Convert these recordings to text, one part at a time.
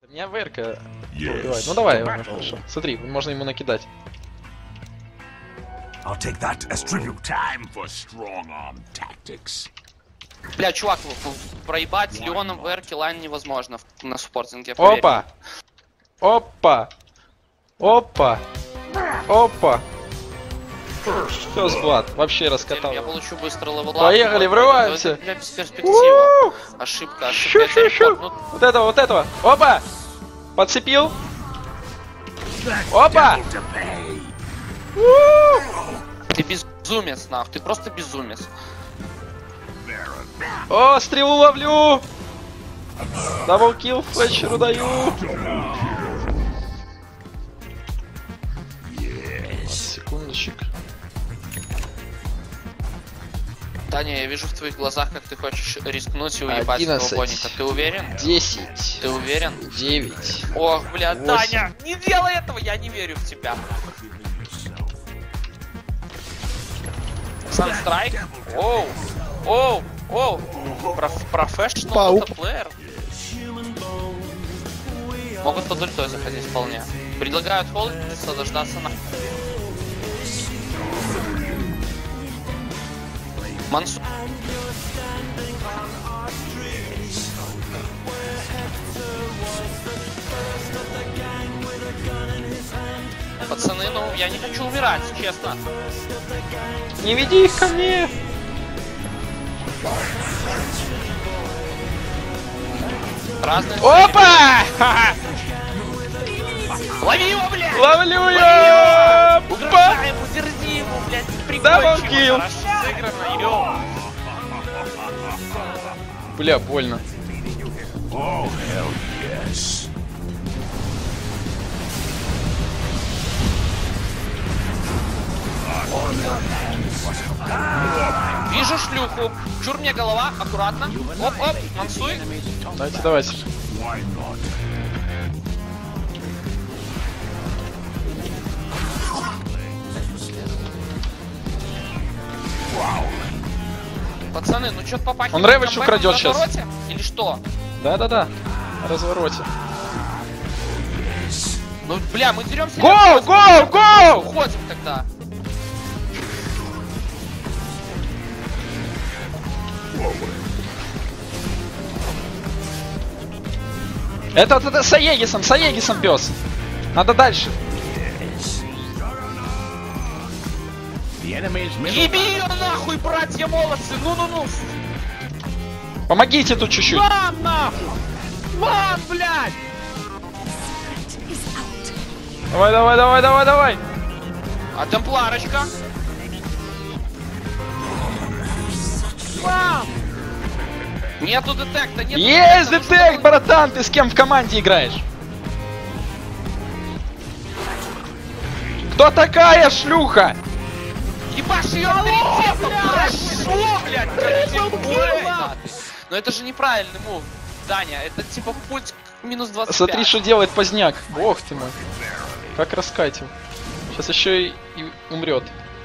Не АВР-ка убивает. Ну давай, ладно, хорошо. Смотри, можно ему накидать. Бля, чувак, проебать с Леоном в РК лайн невозможно на суппортинге. Опа! Опа! Опа! Опа! Все, сглад, вообще раскатал. Я получу быстро левелап. Поехали, врываемся! Это без перспективы. Ошибка, ошибка. Вот этого, вот этого. Опа! Подцепил. Опа! Ты безумец, нахуй, ты просто безумец. О, стрелу ловлю! Даблкил Флетчеру даю! Секундочек. Таня, я вижу в твоих глазах, как ты хочешь рискнуть и уебать этого боника. Ты уверен? 10. Ты уверен? 9. Ох, бля, 8. Таня, не делай этого, я не верю в тебя. Санстрайк? Оу, оу, оу. Профессионал плеер. Могут под ультой заходить вполне. Предлагают холдиться, дождаться на... Мансу. Пацаны, ну я не хочу умирать, честно. Не веди их ко мне! Разные. Опа! Лови его, блядь! Ловлю я! Угрожай ему, дерзи ему, блядь, Даблкил! хорошо сыграно, йоу! Бля, больно. Вижу шлюху. Чур мне голова, аккуратно. Оп-оп, мансуй. Давайте, давайте. Пацаны, ну чё-то попахивает. Он Рэвидж украдет сейчас. Или что? Да-да-да. Развороте. Ну, бля, мы деремся. Гоу, гоу, гоу! Уходим тогда. Это с Аегисом пес. Надо дальше. Еби ее нахуй, братья молодцы! Ну-ну-ну! Помогите тут чуть-чуть. Мам, нахуй! Мам, блядь! Давай, давай, давай, давай, давай. А темпларочка? Мам! Нету детекта, нету Есть детекта, детект, братан, ты с кем в команде играешь? Кто такая шлюха? Ебашь ее блядь! Но это же неправильный мув, Даня, это типа пульс минус 25. Смотри, что делает поздняк. Бог ты мой. Как раскатил. Сейчас еще и умрет.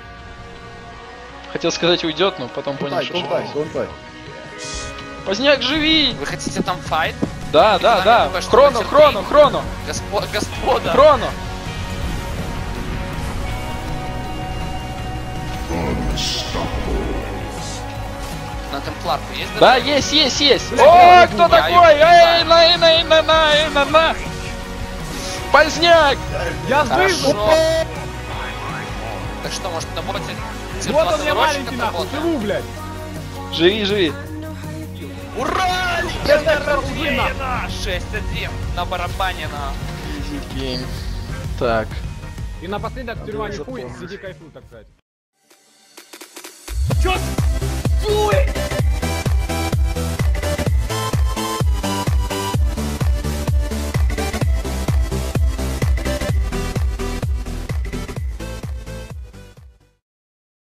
Хотел сказать уйдет, но потом понял, что... Поздняк, живи! Вы хотите там файт? Да, да, да. Хроно, хроно, хроно. Господа. Хроно. На темпларку есть? Да, есть. О, кто такой? Эй, на. Поздняк! Я сдышу! Так что, может, на боте? Вот он мне маленький нахуй, живу, блядь! Живи. Ура! Легенда Руина! 6-1 на барабане на... Easy game. Так. И напоследок тюрьма не хуй, сиди кайфуй, так сказать. Чё? Фуй!